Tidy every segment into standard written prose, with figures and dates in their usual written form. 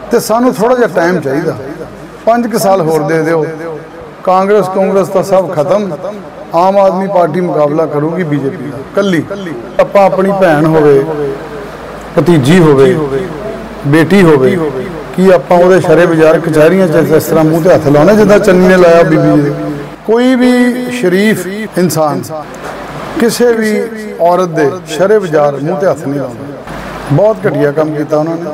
तो सानू थोड़ा जिहा टाइम चाहिए, 5 साल होर दे दिओ। कांग्रेस तो सब खत्म, आम आदमी पार्टी मुकाबला करूगी बीजेपी का कल्ली। आपां अपनी भैन होवे, भतीजी होवे, बेटी होवे, कि आपां उहदे शरे बाजार कचहरियां च इस तरह मूँह ते हत्थ लाने जिद्दां चन्नी ने लाया बीबी दे। कोई भी शरीफ इंसान किसी भी औरत दे शरे बाजार मूँह ते हत्थ नहीं लाउंदा। बहुत घटिया काम किया उन्होंने,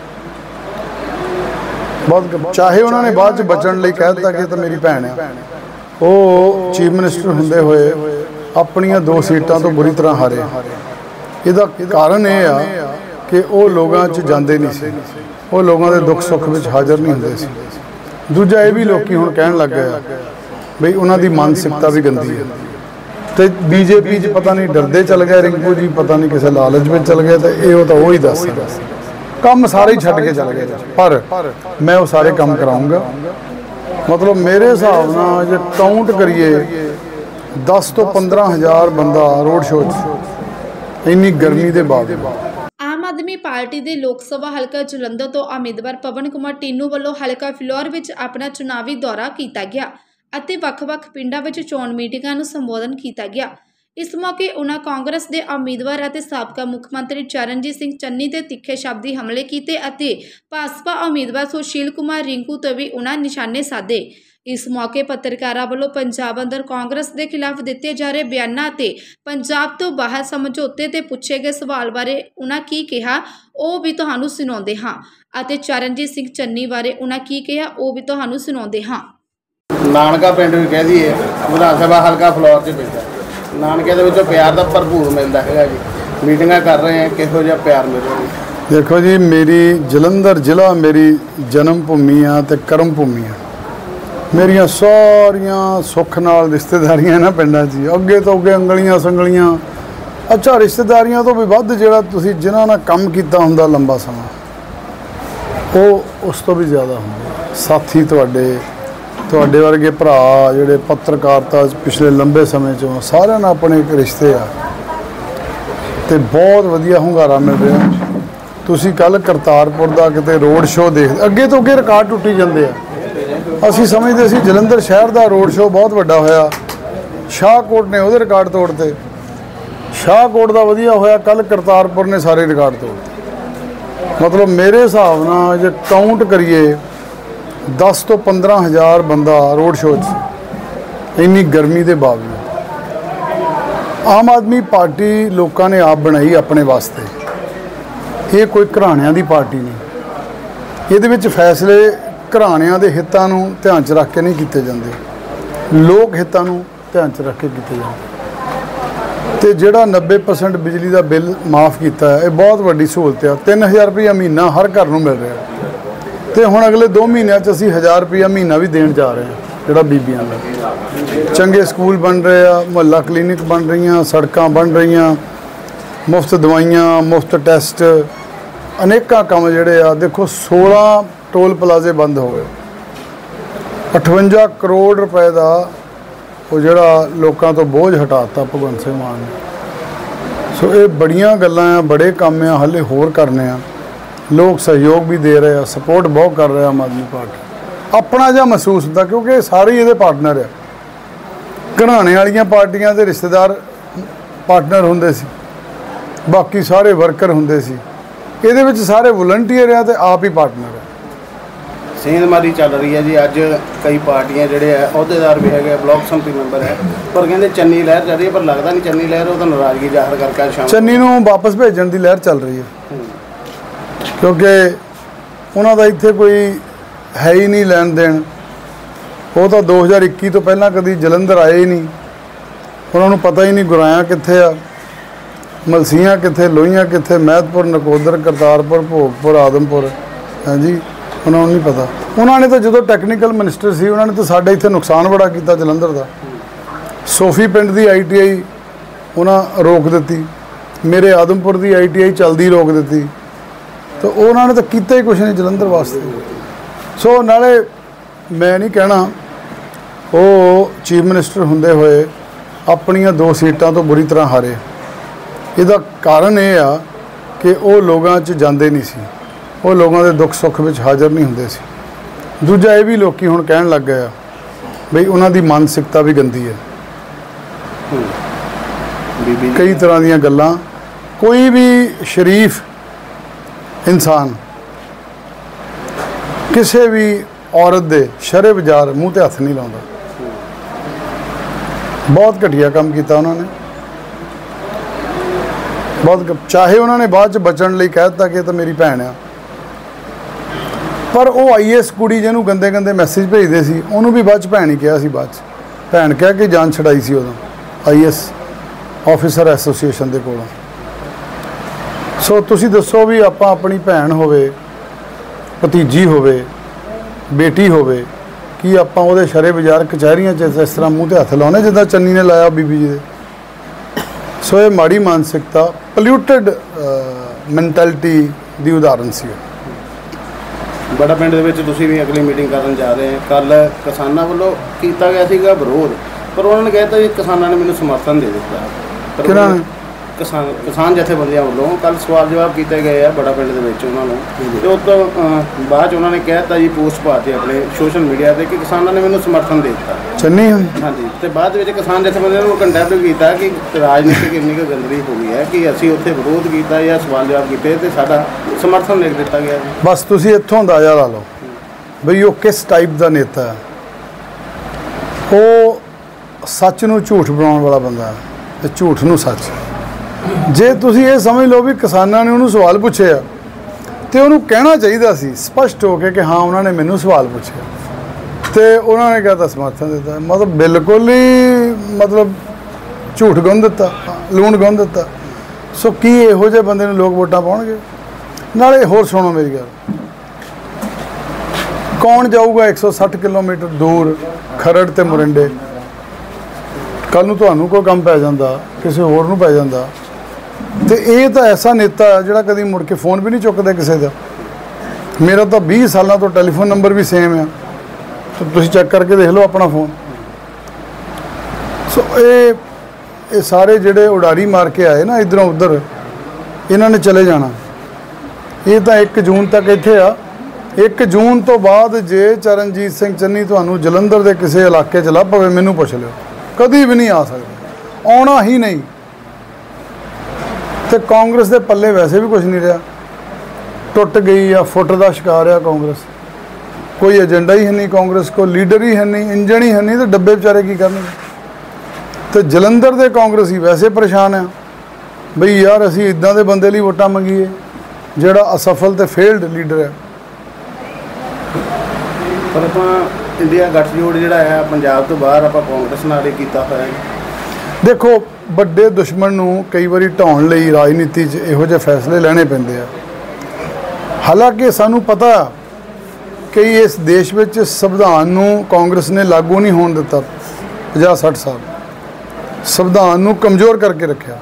बहुत। चाहे उन्होंने बाद च बचन लई कह दिता कि तो मेरी भैन है, वो चीफ मिनिस्टर हुंदे होए अपनियां 2 सीटां तो बुरी तरह हारे। इहदा कारण यह आ कि वो लोगों च जांदे नहीं सी, वो लोगों के दुख सुख में हाज़र नहीं हुंदे सी। दूजा ये भी लोग हुण कहण लग गए बई उन्हां दी मानसिकता भी गंदी है। तो बीजेपी च पता नहीं डरदे चल गए रिंकू जी, पता नहीं किसी लालच में चल गए। तो ये तो वही दस काम सारे ही छड्ड के चल गए, पर मैं वो सारे काम कराऊंगा। मतलब मेरे हिसाब नाल जे काउंट करिए 10 तो 15 हज़ार बंदा रोड शो इन्नी गर्मी के बावजूद। आम आदमी पार्टी के लोक सभा हलका जलंधर तो उम्मीदवार पवन कुमार टीनू वालों हलका फिलौर में अपना चुनावी दौरा किया गया ਅਤੇ ਵੱਖ-ਵੱਖ ਪਿੰਡਾਂ ਵਿੱਚ ਚੋਣ ਮੀਟਿੰਗਾਂ ਨੂੰ ਸੰਬੋਧਨ ਕੀਤਾ ਗਿਆ। ਇਸ ਮੌਕੇ ਉਹਨਾਂ ਕਾਂਗਰਸ ਦੇ ਉਮੀਦਵਾਰ ਅਤੇ ਸਾਬਕਾ ਮੁੱਖ ਮੰਤਰੀ ਚਰਨਜੀਤ ਸਿੰਘ ਚੰਨੀ ਤੇ ਤਿੱਖੇ ਸ਼ਬਦੀ ਹਮਲੇ ਕੀਤੇ ਅਤੇ ਭਾਜਪਾ ਉਮੀਦਵਾਰ ਸੁਸ਼ੀਲ ਕੁਮਾਰ ਰਿੰਕੂ ਤੇ ਵੀ ਉਹਨਾਂ ਨਿਸ਼ਾਨੇ ਸਾਧੇ। ਇਸ ਮੌਕੇ ਪੱਤਰਕਾਰਾਂ ਵੱਲੋਂ ਪੰਜਾਬ ਅੰਦਰ ਕਾਂਗਰਸ ਦੇ ਖਿਲਾਫ ਦਿੱਤੇ ਜਾ ਰਹੇ ਬਿਆਨਾਂ ਅਤੇ ਪੰਜਾਬ ਤੋਂ ਬਾਹਰ ਸਮਝੌਤੇ ਤੇ ਪੁੱਛੇ ਗਏ ਸਵਾਲ ਬਾਰੇ ਉਹਨਾਂ ਕੀ ਕਿਹਾ ਉਹ ਵੀ ਤੁਹਾਨੂੰ ਸੁਣਾਉਂਦੇ ਹਾਂ ਅਤੇ ਚਰਨਜੀਤ ਸਿੰਘ ਚੰਨੀ ਬਾਰੇ ਉਹਨਾਂ ਕੀ ਕਿਹਾ ਉਹ ਵੀ ਤੁਹਾਨੂੰ ਸੁਣਾਉਂਦੇ ਹਾਂ। नानका पिंड भी कह दिए विधान सभा हल्का फ्लोर से पैदा नानके के प्यार का भरपूर मिलता है जी। मीटिंग कर रहे हैं, किहो जिहा प्यार मिल रहा है। देखो जी, मेरी जलंधर जिला मेरी जन्म भूमि आ ते कर्म भूमि आ। मेरिया सारिया सुख नाल रिश्तेदारियां ना पिंडां जी, अगे तो अगे अंगलियां संगलियां। अच्छा, रिश्तेदारियां तो भी वध जिहड़ा तुसीं जिन्हां नाल काम कीता हुंदा लंबा समा, वो उस तो भी ज़्यादा हुंदा। साथी तुहाडे वर्गे भरा जिहड़े पत्रकारिता पिछले लंबे समय चों सारिਆਂ ਨਾਲ अपने एक रिश्ते आ ते बहुत वधिया ਹੁੰਗਾਰਾ मिल रहा। तुसीं कल करतारपुर दा किते रोड शो देख अगे तो अगे रिकॉर्ड टुटी जांदे आ। असीं समझदे सी जलंधर शहर दा रोड शो बहुत वड्डा होया, शाहकोट ने ਉਹਦੇ रिकॉर्ड तोड़ते। शाहकोट दा वधिया होया, कल करतारपुर ने सारे रिकॉर्ड तोड़ते। मतलब मेरे हिसाब नाल जे काउंट करिए 10 तो 15 हज़ार बंदा रोड शो इन्नी गर्मी के बावजूद। आम आदमी पार्टी लोगों ने आप बनाई अपने वास्ते, ये कोई घराणियां दी पार्टी नहीं। ये फैसले घराणियां दे हितां नूं ध्यान च रख के नहीं कीते जांदे, लोक हितां नूं ध्यान च रख के कीते जांदे। ते जिहड़ा 90% बिजली का बिल माफ़ किया है, ये बहुत वड्डी सहूलत है। 3000 रुपया महीना हर घर नूं मिल रहा। तो हुण अगले 2 महीनों असी 1000 रुपया महीना भी देण जा रहे हैं, जोड़ा बीबियां का। चंगे स्कूल बन रहे हैं, मुहल्ला क्लीनिक बन रही, सड़कां बन रही, मुफ्त दवाइयां, मुफ्त टैसट, अनेक काम जोड़े आ। देखो 16 टोल प्लाजे बंद हो गए, 58 करोड़ रुपए का वो जोड़ा लोगों तो बोझ हटाता भगवंत सिंह मान ने। सो ये बड़ियां गल्लां आ, बड़े काम आ, हले होर करने आ। लोग सहयोग भी दे रहे हैं, सपोर्ट बहुत कर रहे हैं। आम आदमी पार्टी अपना जिहा महसूस होता क्योंकि सारे ये पार्टनर है। घराने वालियां पार्टियां के रिश्तेदार पार्टनर होंदे सी, बाकी सारे वर्कर होंदे सी। इहदे विच सारे वॉलंटियर है तो आप ही पार्टनर है। सेंधमारी चल रही है जी। अज कई पार्टियां जिहड़े है अहुदेदार भी है, ब्लॉक संमति मैंबर है, पर कहते चन्नी लहर चल रही है, पर लगता नहीं चन्नी लहर वो तो नाराज़गी जाहिर करके चन्नी नूं वापस भेजण दी लहर चल रही है, क्योंकि उन्हों का इत्थे कोई है ही नहीं लैन देन। वो तो 2021 तो पहला कभी जलंधर आए ही नहीं, उन्होंने पता ही नहीं गुराया कित्थे आ, मलसियां कित्थे, लोहियां कित्थे, महतपुर, नकोदर, करतारपुर, भोगपुर, आदमपुर। हाँ जी, उन्होंने नहीं पता। उन्होंने तो जो टैक्नीकल मिनिस्टर सी उन्होंने तो साढ़े इत्थे नुकसान बड़ा किया जलंधर का। सोफी पिंड की ITI उन्हें रोक दी, मेरे आदमपुर की ITI चलती रोक दी। तो उन्होंने तो किया ही कुछ नहीं जलंधर वास्ते। सो नाले मैं नहीं कहना वो चीफ मिनिस्टर होंदे होए अपनियां 2 सीटां तो बुरी तरह हारे। इसदा कारण यह आ कि वो लोगों च जांदे नहीं सी, ਉਹ ਲੋਕਾਂ ਦੇ ਦੁੱਖ ਸੁੱਖ ਵਿੱਚ ਹਾਜ਼ਰ ਨਹੀਂ ਹੁੰਦੇ ਸੀ। ਦੂਜਾ ਇਹ ਵੀ ਲੋਕੀ ਹੁਣ ਕਹਿਣ ਲੱਗ ਗਏ ਆ ਬਈ ਉਹਨਾਂ ਦੀ ਮਾਨਸਿਕਤਾ ਵੀ ਗੰਦੀ ਹੈ। ਕਈ ਤਰ੍ਹਾਂ ਦੀਆਂ ਗੱਲਾਂ। ਕੋਈ ਵੀ ਸ਼ਰੀਫ ਇਨਸਾਨ ਕਿਸੇ ਵੀ ਔਰਤ ਦੇ ਸ਼ਰੇ ਬਾਜ਼ਾਰ ਮੂੰਹ ਤੇ ਹੱਥ ਨਹੀਂ ਲਾਉਂਦਾ। ਬਹੁਤ ਘਟੀਆ ਕੰਮ ਕੀਤਾ ਉਹਨਾਂ ਨੇ। ਬਹੁਤ ਚਾਹੇ ਉਹਨਾਂ ਨੇ ਬਾਅਦ ਚ ਬਚਣ ਲਈ ਕਹਿ ਦਿੱਤਾ ਕਿ ਇਹ ਤਾਂ ਮੇਰੀ ਭੈਣ ਆ, ਪਰ ਉਹ IAS ਕੁੜੀ ਜਿਹਨੂੰ ਗੰਦੇ ਗੰਦੇ ਮੈਸੇਜ ਭੇਜਦੇ ਸੀ ਉਹਨੂੰ ਵੀ ਬਾਅਦ ਚ ਭੈਣ ਹੀ ਕਿਹਾ ਸੀ। ਬਾਅਦ ਚ ਭੈਣ ਕਹਿ ਕੇ ਜਾਨ ਛਡਾਈ ਸੀ ਉਦੋਂ IAS ਆਫਿਸਰ ਐਸੋਸੀਏਸ਼ਨ ਦੇ ਕੋਲੋਂ। ਸੋ ਤੁਸੀਂ ਦੱਸੋ ਵੀ ਆਪਾਂ ਆਪਣੀ ਭੈਣ ਹੋਵੇ, ਭਤੀਜੀ ਹੋਵੇ, ਬੇਟੀ ਹੋਵੇ, ਕੀ ਆਪਾਂ ਉਹਦੇ ਸ਼ਰੇ ਬਾਜ਼ਾਰ ਕਚਹਿਰੀਆਂ 'ਚ ਇਸ ਤਰ੍ਹਾਂ ਮੂੰਹ ਤੇ ਹੱਥ ਲਾਉਣੇ ਜਿੱਦਾਂ ਚੰਨੀ ਨੇ ਲਾਇਆ ਬੀਬੀ ਜੀ ਦੇ? ਸੋ ਇਹ ਮਾੜੀ ਮਾਨਸਿਕਤਾ, ਪੋਲਿਊਟਡ ਮੈਂਟੈਲਿਟੀ ਦੀ ਉਦਾਹਰਨ ਸੀ। ਬੜਾ ਪਿੰਡ ਦੇ ਵਿੱਚ ਤੁਸੀਂ ਵੀ ਅਗਲੀ ਮੀਟਿੰਗ ਕਰਨ ਜਾ ਰਹੇ ਹੋ। ਕੱਲ ਕਿਸਾਨਾਂ ਵੱਲੋਂ ਕੀਤਾ ਗਿਆ ਸੀਗਾ ਵਿਰੋਧ, ਪਰ ਉਹਨਾਂ ਨੇ ਕਹਿਤਾ ਜੀ ਕਿਸਾਨਾਂ ਨੇ ਮੈਨੂੰ ਸਮਰਥਨ ਦੇ ਦਿੱਤਾ। ਕਿਹਨਾਂ ਨੇ? ਕਿਸਾਨ ਜਥੇਬੰਦੀਆਂ ਵੱਲੋਂ ਕੱਲ ਸਵਾਲ ਜਵਾਬ ਕੀਤੇ ਗਏ ਆ ਬੜਾ ਪਿੰਡ ਦੇ ਵਿੱਚ ਉਹਨਾਂ ਨੂੰ, ਤੇ ਉਸ ਤੋਂ ਬਾਅਦ 'ਚ ਉਹਨਾਂ ਨੇ ਕਹਿਤਾ ਜੀ ਪੋਸਟ ਪਾਤੀ ਆਪਣੇ ਸੋਸ਼ਲ ਮੀਡੀਆ 'ਤੇ ਕਿ ਕਿਸਾਨਾਂ ਨੇ ਮੈਨੂੰ ਸਮਰਥਨ ਦੇ ਦਿੱਤਾ। ਚੰਨੀ ਹਾਂਜੀ, ਤੇ ਬਾਅਦ ਵਿੱਚ ਕਿਸਾਨ ਜਥੇਬੰਦੀਆਂ ਨੂੰ ਕੰਡੈਮ ਕੀਤਾ ਕਿ ਰਾਜਨੀਤਿਕ ਇੰਨੀ ਕੁ ਗੰਦਗੀ ਹੋ ਗਈ ਹੈ ਕਿ ਅਸੀਂ ਉੱਥੇ ਵਿਰੋਧ ਕੀਤਾ ਜਾਂ ਸਵਾਲ ਜਵਾਬ ਕੀਤੇ ਤੇ ਸਾਡਾ ਸਮਰਥਨ ਲਿਖ ਦਿੱਤਾ ਗਿਆ। ਬਸ ਤੁਸੀਂ ਇੱਥੋਂ ਅੰਦਾਜ਼ਾ ਲਾ ਲਓ ਬਈ ਉਹ ਕਿਸ ਟਾਈਪ ਦਾ ਨੇਤਾ ਹੈ। ਉਹ ਸੱਚ ਨੂੰ ਝੂਠ ਬਣਾਉਣ ਵਾਲਾ ਬੰਦਾ ਹੈ ਤੇ ਝੂਠ ਨੂੰ ਸੱਚ। ਜੇ ਤੁਸੀਂ ਇਹ ਸਮਝ ਲਓ ਵੀ ਕਿਸਾਨਾਂ ਨੇ ਉਹਨੂੰ ਸਵਾਲ ਪੁੱਛੇ ਆ ਤੇ ਉਹਨੂੰ ਕਹਿਣਾ ਚਾਹੀਦਾ ਸੀ ਸਪਸ਼ਟ ਹੋ ਕੇ ਕਿ ਹਾਂ ਉਹਨਾਂ ਨੇ ਮੈਨੂੰ ਸਵਾਲ ਪੁੱਛਿਆ ਤੇ ਉਹਨਾਂ ਨੇ ਕਹਿਤਾ ਸਮਰਥਨ ਦਿੱਤਾ। ਮਤਲਬ ਬਿਲਕੁਲ ਹੀ ਝੂਠ ਗੁੰਨ ਦਿੱਤਾ, ਲੂਣ ਗੁੰਨ ਦਿੱਤਾ। ਸੋ ਕੀ ਇਹੋ ਜਿਹੇ ਬੰਦੇ ਨੂੰ ਲੋਕ ਵੋਟਾਂ ਪਾਉਣਗੇ? ਨਾਲੇ ਹੋਰ ਸੁਣੋ ਮੇਰੀ ਗੱਲ, ਕੌਣ ਜਾਊਗਾ 160 ਕਿਲੋਮੀਟਰ ਦੂਰ ਖਰੜ ਤੇ ਮੁਰਿੰਡੇ? ਕੱਲ ਨੂੰ ਤੁਹਾਨੂੰ ਕੋਈ ਕੰਮ ਪੈ ਜਾਂਦਾ, ਕਿਸੇ ਹੋਰ ਨੂੰ ਪੈ ਜਾਂਦਾ, ਤੇ ਇਹ ਤਾਂ ਐਸਾ ਨੇਤਾ ਹੈ ਜਿਹੜਾ ਕਦੀ ਮੁੜ ਕੇ ਫੋਨ ਵੀ ਨਹੀਂ ਚੁੱਕਦਾ ਕਿਸੇ ਦਾ। ਮੇਰਾ ਤਾਂ 20 ਸਾਲਾਂ ਤੋਂ ਟੈਲੀਫੋਨ ਨੰਬਰ ਵੀ ਸੇਮ ਆ, ਤੁਸੀਂ ਚੈੱਕ ਕਰਕੇ ਦੇਖ ਲਓ ਆਪਣਾ ਫੋਨ। ਸੋ ਇਹ ਸਾਰੇ ਜਿਹੜੇ ਉਡਾਰੀ ਮਾਰ ਕੇ ਆਏ ਨਾ ਇੱਧਰੋਂ ਉੱਧਰ, ਇਹਨਾਂ ਨੇ ਚਲੇ ਜਾਣਾ। ਇਹ ਤਾਂ 1 ਜੂਨ ਤੱਕ ਇੱਥੇ ਆ। 1 ਜੂਨ ਤੋਂ ਬਾਅਦ ਜੇ ਚਰਨਜੀਤ ਸਿੰਘ ਚੰਨੀ ਤੁਹਾਨੂੰ ਜਲੰਧਰ ਦੇ ਕਿਸੇ ਇਲਾਕੇ 'ਚ ਲੱਭ ਪਵੇ, ਮੈਨੂੰ ਪੁੱਛ ਲਿਓ, ਕਦੀ ਵੀ ਨਹੀਂ ਆ ਸਕਦਾ, ਆਉਣਾ ਹੀ ਨਹੀਂ। ਤੇ ਕਾਂਗਰਸ ਦੇ ਪੱਲੇ ਵੈਸੇ ਵੀ ਕੁਝ ਨਹੀਂ ਰਿਹਾ, ਟੁੱਟ ਗਈ ਆ, ਫੁੱਟ ਦਾ ਸ਼ਿਕਾਰ ਆ ਕਾਂਗਰਸ। ਕੋਈ ਏਜੰਡਾ ਹੀ ਹੈ ਨਹੀਂ ਕਾਂਗਰਸ ਕੋਲ, ਲੀਡਰ ਹੀ ਹੈ ਨਹੀਂ, ਇੰਜਣ ਹੀ ਹੈ ਨਹੀਂ, ਤੇ ਡੱਬੇ ਵਿਚਾਰੇ ਕੀ ਕਰਨਗੇ। ਤੇ ਜਲੰਧਰ ਦੇ ਕਾਂਗਰਸੀ ਵੈਸੇ ਪਰੇਸ਼ਾਨ ਆ ਬਈ ਯਾਰ ਅਸੀਂ ਇਦਾਂ ਦੇ ਬੰਦੇ ਲਈ ਵੋਟਾਂ ਮੰਗੀਏ ਜਿਹੜਾ ਅਸਫਲ ਤੇ ਫੇਲਡ ਲੀਡਰ ਹੈ। ਪਰ ਆਪਾਂ ਇੰਡੀਆ ਗੱਠਜੋੜ ਜਿਹੜਾ ਹੈ ਪੰਜਾਬ ਤੋਂ ਬਾਹਰ ਆਪਾਂ ਕਾਂਗਰਸ ਨਾਲ ਹੀ ਕੀਤਾ ਹੋਇਆ ਹੈ। ਦੇਖੋ ਵੱਡੇ ਦੁਸ਼ਮਣ ਨੂੰ ਕਈ ਵਾਰੀ ਢਾਉਣ ਲਈ ਰਾਜਨੀਤੀ 'ਚ ਇਹੋ ਜਿਹੇ ਫੈਸਲੇ ਲੈਣੇ ਪੈਂਦੇ ਆ। ਹਾਲਾਂਕਿ ਸਾਨੂੰ ਪਤਾ ਕਿ ਇਸ ਦੇਸ਼ ਵਿੱਚ ਸੰਵਿਧਾਨ ਨੂੰ ਕਾਂਗਰਸ ਨੇ ਲਾਗੂ ਨਹੀਂ ਹੋਣ ਦਿੱਤਾ 50-60 ਸਾਲ, ਸੰਵਿਧਾਨ ਨੂੰ ਕਮਜ਼ੋਰ ਕਰਕੇ ਰੱਖਿਆ।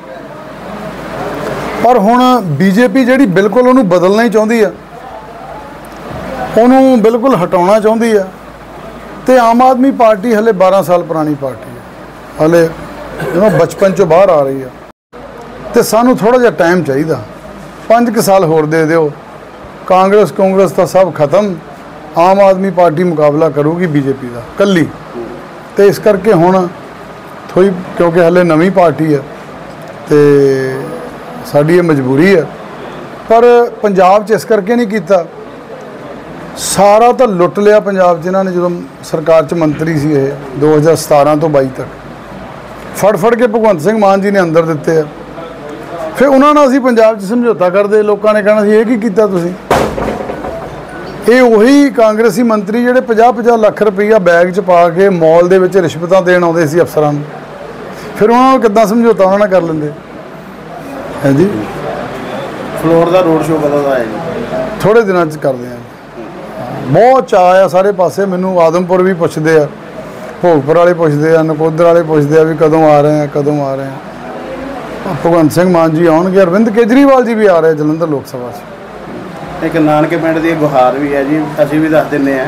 ਪਰ ਹੁਣ BJP ਜਿਹੜੀ ਬਿਲਕੁਲ ਉਹਨੂੰ ਬਦਲਣਾ ਹੀ ਚਾਹੁੰਦੀ ਆ, ਉਹਨੂੰ ਬਿਲਕੁਲ ਹਟਾਉਣਾ ਚਾਹੁੰਦੀ ਆ। ਤੇ ਆਮ ਆਦਮੀ ਪਾਰਟੀ ਹਲੇ 12 ਸਾਲ ਪੁਰਾਣੀ ਪਾਰਟੀ ਹੈ, ਹਲੇ ਜਦੋਂ ਬਚਪਨ 'ਚੋਂ ਬਾਹਰ ਆ ਰਹੀ ਆ, ਤੇ ਸਾਨੂੰ ਥੋੜ੍ਹਾ ਜਿਹਾ ਟਾਈਮ ਚਾਹੀਦਾ। 5 ਸਾਲ ਹੋਰ ਦੇ ਦਿਓ, ਕਾਂਗਰਸ ਤਾਂ ਸਭ ਖਤਮ, ਆਮ ਆਦਮੀ ਪਾਰਟੀ ਮੁਕਾਬਲਾ ਕਰੂਗੀ BJP ਦਾ ਕੱਲੀ। ਤੇ ਇਸ ਕਰਕੇ ਹੁਣ ਥੋੜ੍ਹੀ, ਕਿਉਂਕਿ ਹਲੇ ਨਵੀਂ ਪਾਰਟੀ ਹੈ ਤੇ ਸਾਡੀ ਇਹ ਮਜਬੂਰੀ ਹੈ। ਪਰ ਪੰਜਾਬ 'ਚ ਇਸ ਕਰਕੇ ਨਹੀਂ ਕੀਤਾ, ਸਾਰਾ ਤਾਂ ਲੁੱਟ ਲਿਆ ਪੰਜਾਬ 'ਚ ਇਹਨਾਂ ਨੇ। ਜਦੋਂ ਸਰਕਾਰ 'ਚ ਮੰਤਰੀ ਸੀ ਇਹ 2017 ਤੋਂ 22 ਤੱਕ, ਫੜ ਕੇ ਭਗਵੰਤ ਸਿੰਘ ਮਾਨ ਜੀ ਨੇ ਅੰਦਰ ਦਿੱਤੇ ਆ। ਫਿਰ ਉਹਨਾਂ ਨਾਲ ਅਸੀਂ ਪੰਜਾਬ 'ਚ ਸਮਝੌਤਾ ਕਰਦੇ, ਲੋਕਾਂ ਨੇ ਕਹਿਣਾ ਸੀ ਇਹ ਕੀ ਕੀਤਾ ਤੁਸੀਂ? ਇਹ ਉਹੀ ਕਾਂਗਰਸੀ ਮੰਤਰੀ ਜਿਹੜੇ 50-50 ਲੱਖ ਰੁਪਈਆ ਬੈਗ 'ਚ ਪਾ ਕੇ ਮਾਲ ਦੇ ਵਿੱਚ ਰਿਸ਼ਵਤਾਂ ਦੇਣ ਆਉਂਦੇ ਸੀ ਅਫਸਰਾਂ ਨੂੰ। ਫਿਰ ਉਹਨਾਂ ਨੂੰ ਕਿੱਦਾਂ ਸਮਝੌਤਾ ਉਹਨਾਂ ਨਾਲ ਕਰ ਲੈਂਦੇ? ਹਾਂਜੀ, ਫਲੋਰ ਦਾ ਰੋਡ ਸ਼ੋਅ ਕਦੋਂ ਦਾ ਹੈ ਜੀ? ਥੋੜ੍ਹੇ ਦਿਨਾਂ 'ਚ ਕਰਦੇ ਆ। ਬਹੁਤ ਚਾਅ ਆ ਸਾਰੇ ਪਾਸੇ। ਮੈਨੂੰ ਆਦਮਪੁਰ ਵੀ ਪੁੱਛਦੇ ਆ, ਭੋਗਪੁਰ ਵਾਲੇ ਪੁੱਛਦੇ ਆ, ਨਕੋਦਰ ਵਾਲੇ ਪੁੱਛਦੇ ਆ ਵੀ ਕਦੋਂ ਆ ਰਹੇ ਆ, ਕਦੋਂ ਆ ਰਹੇ ਆ। ਭਗਵੰਤ ਸਿੰਘ ਮਾਨ ਜੀ ਆਉਣਗੇ, ਅਰਵਿੰਦ ਕੇਜਰੀਵਾਲ ਜੀ ਵੀ ਆ ਰਹੇ ਜਲੰਧਰ ਲੋਕ ਸਭਾ 'ਚ। ਇੱਕ ਨਾਨਕੇ ਪਿੰਡ ਦੀ ਗੁਹਾਰ ਵੀ ਹੈ ਜੀ, ਅਸੀਂ ਵੀ ਦੱਸ ਦਿੰਦੇ ਹਾਂ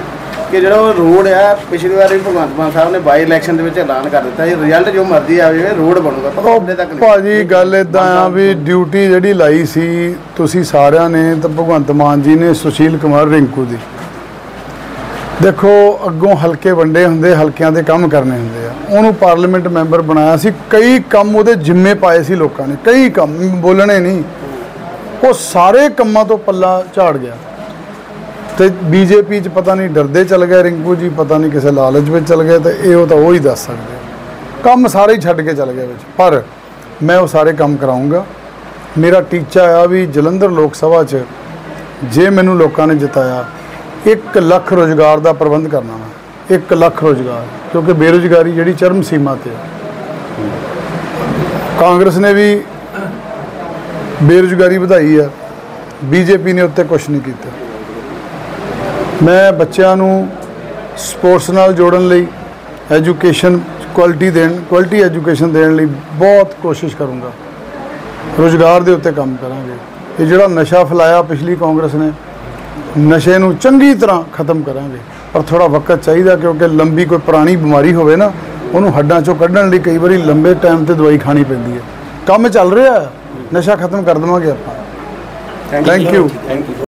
ਕਿ ਜਿਹੜਾ ਉਹ ਰੋਡ ਆ ਪਿਛਲੀ ਵਾਰੀ ਭਗਵੰਤ ਮਾਨ ਸਾਹਿਬ ਨੇ ਬਾਈ ਇਲੈਕਸ਼ਨ ਦੇ ਵਿੱਚ ਐਲਾਨ ਕਰ ਦਿੱਤਾ ਜੀ ਰਿਜ਼ਲਟ ਜੋ ਮਰਜ਼ੀ ਆਵੇ ਰੋਡ ਬਣੂਗਾ ਪਰ ਉਹ ਹਲੇ ਤੱਕ ਨਹੀਂ। ਭਾਜੀ ਗੱਲ ਇਦਾਂ ਆ ਵੀ ਡਿਊਟੀ ਜਿਹੜੀ ਲਾਈ ਸੀ ਤੁਸੀਂ ਸਾਰਿਆਂ ਨੇ ਤਾਂ ਭਗਵੰਤ ਮਾਨ ਜੀ ਨੇ ਸੁਸ਼ੀਲ ਕੁਮਾਰ ਰਿੰਕੂ ਦੀ ਦੇਖੋ ਅੱਗੋਂ ਹਲਕੇ ਵੰਡੇ ਹੁੰਦੇ ਹਲਕਿਆਂ ਦੇ ਕੰਮ ਕਰਨੇ ਹੁੰਦੇ ਆ ਉਹਨੂੰ ਪਾਰਲੀਮੈਂਟ ਮੈਂਬਰ ਬਣਾਇਆ ਸੀ ਕਈ ਕੰਮ ਉਹਦੇ ਜ਼ਿੰਮੇ ਪਾਏ ਸੀ ਲੋਕਾਂ ਨੇ ਕਈ ਕੰਮ ਬੋਲਣੇ ਨਹੀਂ ਉਹ ਸਾਰੇ ਕੰਮਾਂ ਤੋਂ ਪੱਲਾ ਝਾੜ ਗਿਆ ਤੇ ਬੀਜੇਪੀ 'ਚ ਪਤਾ ਨਹੀਂ ਡਰਦੇ ਚੱਲ ਗਏ ਰਿੰਕੂ ਜੀ ਪਤਾ ਨਹੀਂ ਕਿਸੇ ਲਾਲਚ ਵਿੱਚ ਚੱਲ ਗਏ ਤੇ ਉਹ ਤਾਂ ਉਹ ਹੀ ਦੱਸ ਸਕਦੇ ਕੰਮ ਸਾਰੇ ਹੀ ਛੱਡ ਕੇ ਚੱਲ ਗਏ ਵਿੱਚ ਪਰ ਮੈਂ ਉਹ ਸਾਰੇ ਕੰਮ ਕਰਾਉਂਗਾ ਮੇਰਾ ਟੀਚਾ ਆ ਵੀ ਜਲੰਧਰ ਲੋਕ ਸਭਾ 'ਚ ਜੇ ਮੈਨੂੰ ਲੋਕਾਂ ਨੇ ਜਿਤਾਇਆ 1 ਲੱਖ ਰੁਜ਼ਗਾਰ ਦਾ ਪ੍ਰਬੰਧ ਕਰਨਾ ਵਾ 1 ਲੱਖ ਰੁਜ਼ਗਾਰ ਕਿਉਂਕਿ ਬੇਰੁਜ਼ਗਾਰੀ ਜਿਹੜੀ ਚਰਮ ਸੀਮਾ ਤੇ ਆ ਕਾਂਗਰਸ ਨੇ ਵੀ ਬੇਰੁਜ਼ਗਾਰੀ ਵਧਾਈ ਆ ਬੀਜੇਪੀ ਨੇ ਉੱਤੇ ਕੁਝ ਨਹੀਂ ਕੀਤਾ ਮੈਂ ਬੱਚਿਆਂ ਨੂੰ ਸਪੋਰਟਸ ਨਾਲ ਜੋੜਨ ਲਈ ਐਜੂਕੇਸ਼ਨ ਕੁਆਲਿਟੀ ਐਜੂਕੇਸ਼ਨ ਦੇਣ ਲਈ ਬਹੁਤ ਕੋਸ਼ਿਸ਼ ਕਰੂੰਗਾ ਰੁਜ਼ਗਾਰ ਦੇ ਉੱਤੇ ਕੰਮ ਕਰਾਂਗੇ ਇਹ ਜਿਹੜਾ ਨਸ਼ਾ ਫੈਲਾਇਆ ਪਿਛਲੀ ਕਾਂਗਰਸ ਨੇ ਨਸ਼ੇ ਨੂੰ ਚੰਗੀ ਤਰ੍ਹਾਂ ਖਤਮ ਕਰਾਂਗੇ ਪਰ ਥੋੜਾ ਵਕਤ ਚਾਹੀਦਾ ਕਿਉਂਕਿ ਲੰਬੀ ਕੋਈ ਪੁਰਾਣੀ ਬਿਮਾਰੀ ਹੋਵੇ ਨਾ ਉਹਨੂੰ ਹੱਡਾਂ ਚੋਂ ਕੱਢਣ ਲਈ ਕਈ ਵਾਰੀ ਲੰਬੇ ਟਾਈਮ ਤੇ ਦਵਾਈ ਖਾਣੀ ਪੈਂਦੀ ਹੈ ਕੰਮ ਚੱਲ ਰਿਹਾ ਨਸ਼ਾ ਖਤਮ ਕਰ ਦੇਵਾਂਗੇ ਆਪਾਂ ਥੈਂਕ ਯੂ